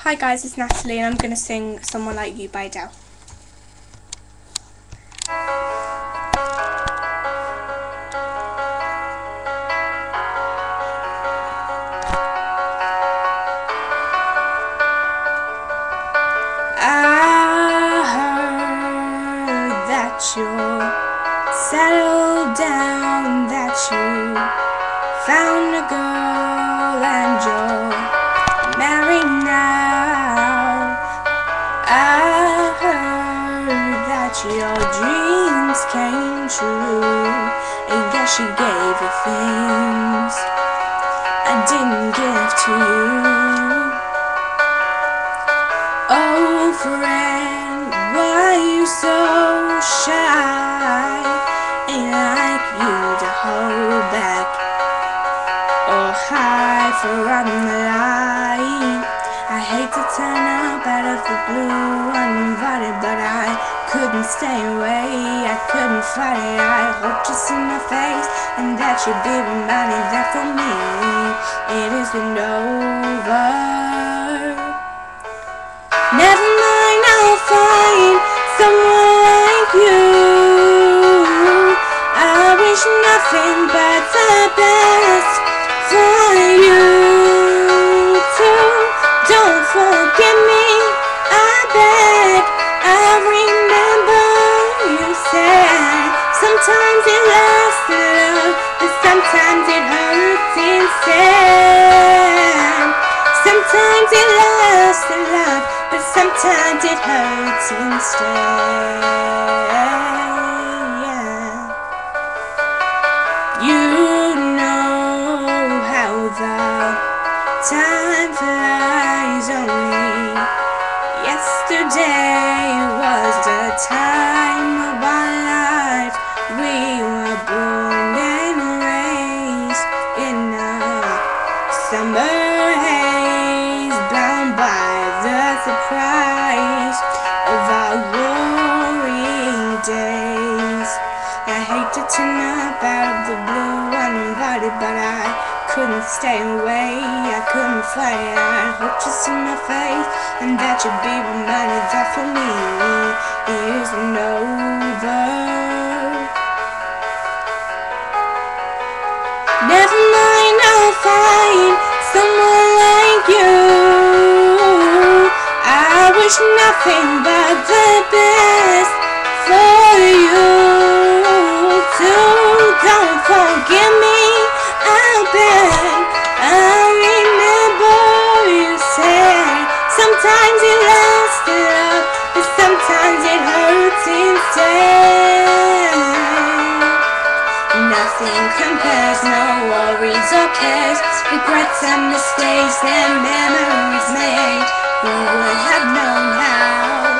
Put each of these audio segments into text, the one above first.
Hi guys, it's Natalie and I'm going to sing Someone Like You by Adele. I heard that you're settled down, that you found a girl and you're married now. I heard that your dreams came true, and guess she gave you things I didn't give to you. Oh friend, why you so shy? Ain't like you to hold back or hide from the light. I hate to turn up out of the blue uninvited, but I couldn't stay away, I couldn't fight it. I hope to see my face and that you'd be reminded that for me it isn't over. Never mind, I'll find someone like you. I wish nothing but the best for you too. Don't forget me, I beg. I remember you said sometimes it lasts love, but sometimes it hurts instead. Sometimes it lasts love, but sometimes it hurts instead. Yeah. You know how the time flies. Only yesterday was the time of our lives. We were born and raised in a summer haze, bound by the surprise of our glory days. I hate to turn up out of the blue uninvited, but I couldn't stay away, I couldn't fight it. I hope to see my face and that you'd be reminded that for me it isn't over. Never mind, I'll find someone like you. I wish nothing but the best for you too. Don't forget me, I beg. I remember you said sometimes it lasts love, but sometimes it hurts instead. Nothing compares, no worries or cares, regrets and mistakes and memories made. Who would have known how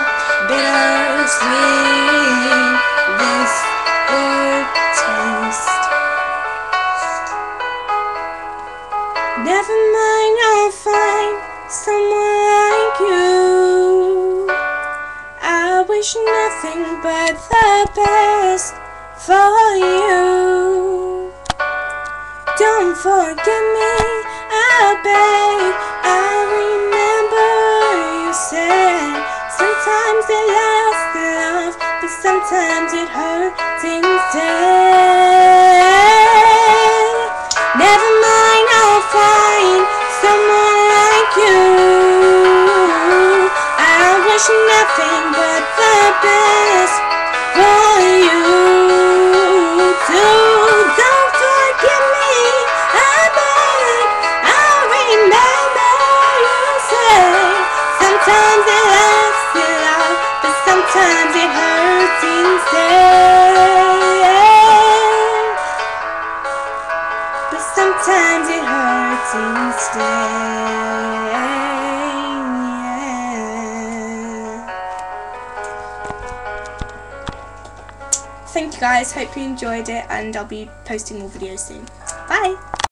bittersweet this would taste? Never mind, I'll find someone like you. I wish nothing but the best for you. Don't forget me, I beg. I remember you said sometimes it lasts love, but sometimes it hurts instead. Never mind, I'll find someone like you. I wish nothing but the best for you too. Don't forget me, I beg. I remember you say sometimes it lasts love, but sometimes it hurts instead. But sometimes it hurts instead. Yeah. Thank you guys, hope you enjoyed it, and I'll be posting more videos soon. Bye!